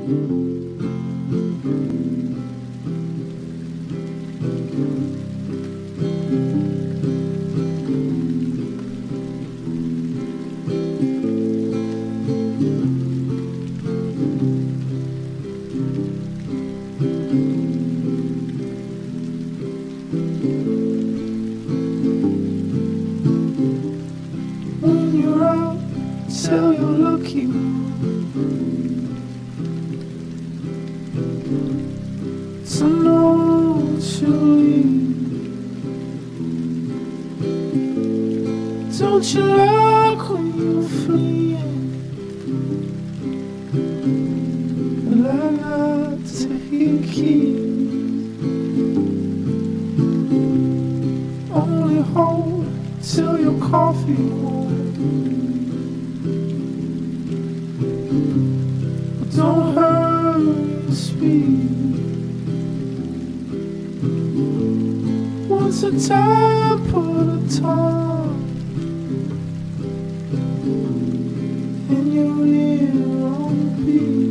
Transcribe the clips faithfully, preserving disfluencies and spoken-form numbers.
When you're out, tell you're lucky. To know what you leave. Don't you like when you're fleeing? Well, I like to hear you keep. Only hold till your coffee warm. But don't hurry to speak. Once a time, put a time in your ear on the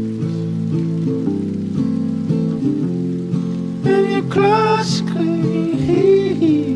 beach. And your clutch clean heat.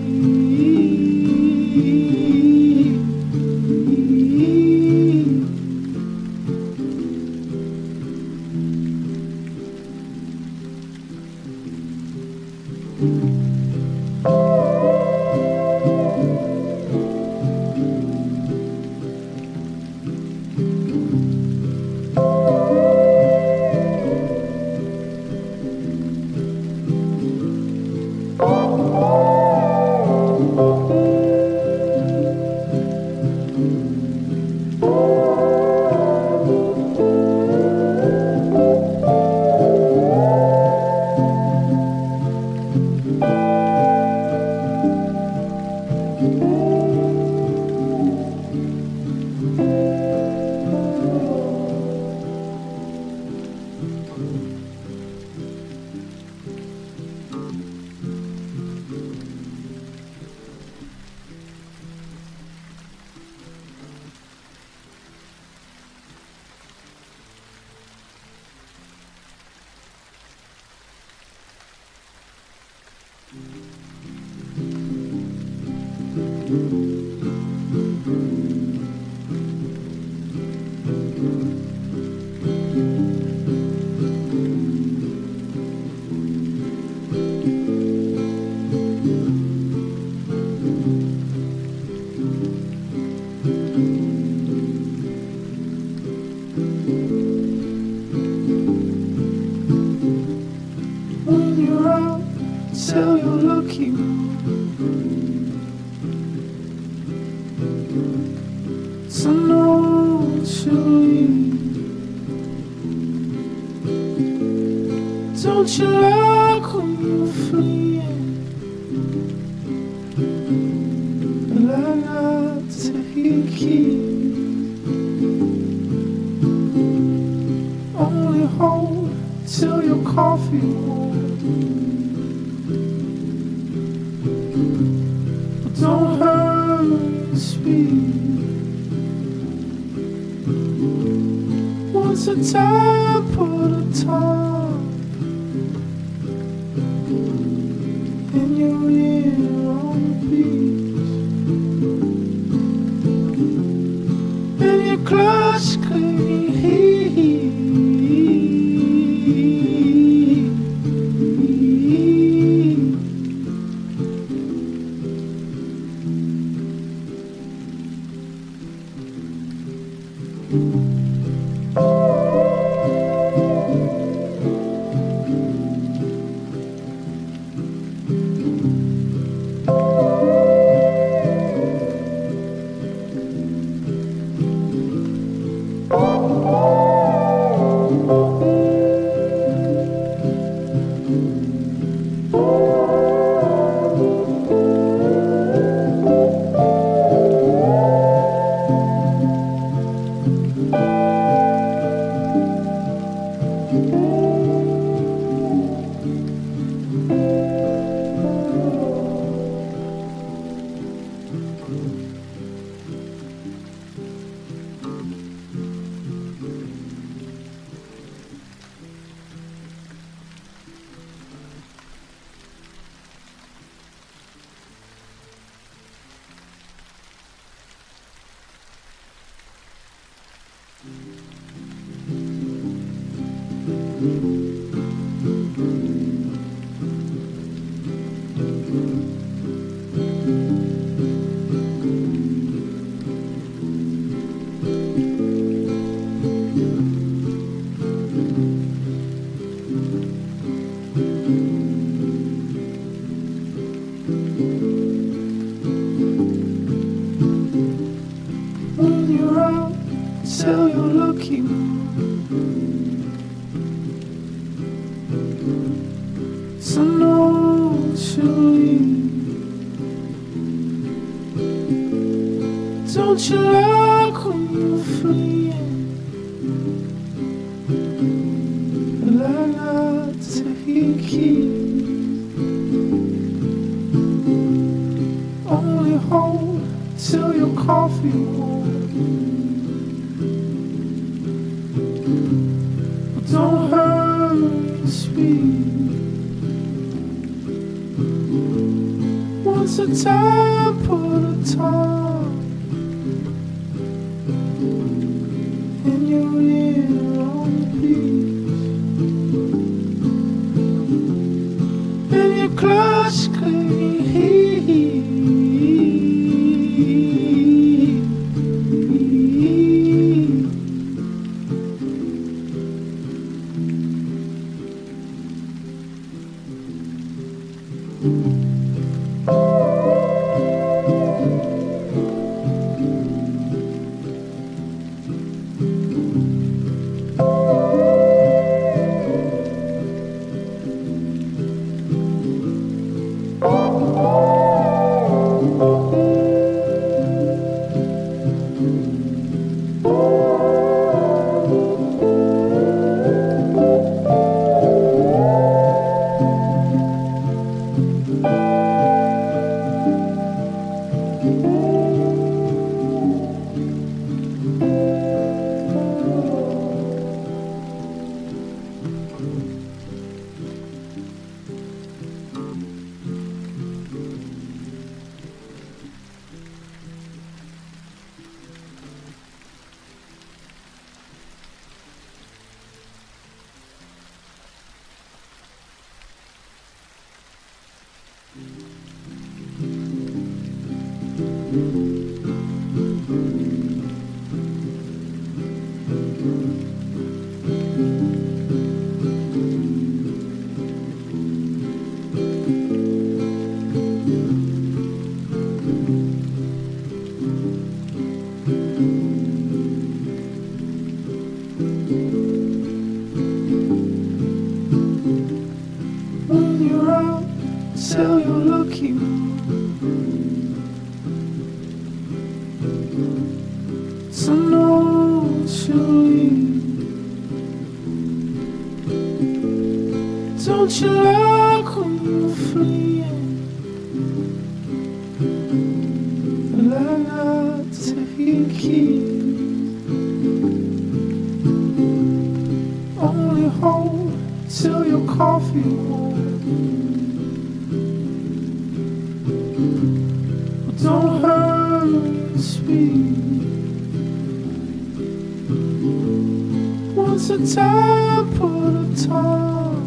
When you're out, tell you're lucky. To know what you leave. Don't you like when you're fleeing? Well, I like to hear you keep. Only hold till your coffee warm. But don't hurry to speak. Once a time, put a time in your ear on the beach. And your clutch clean heat. Thank you. When you're out, tell you're lucky. So no, she'll leave. Don't you like when you're fleeing? Well, I like to hear keys. Only hold till your coffee warm. But don't hurry to speed. Once a time, put a time in your ear on the beach. And your clutch clean heat. When you're out, tell you're lucky. So no, she'll leave. Don't you like when you're fleeing? Well, I like to hear keys. Only hold till your coffee warm. But don't hurry to speed. Once a time, put a time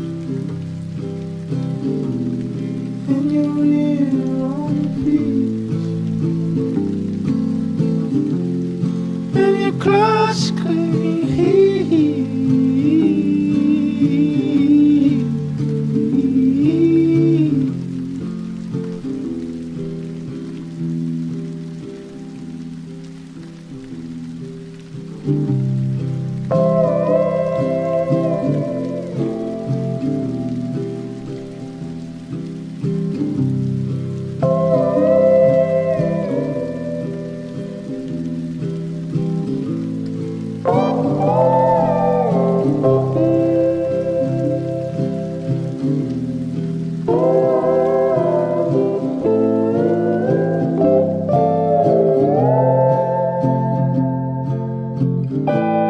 in your ear on the beach. And your clutch clean heat. Thank you.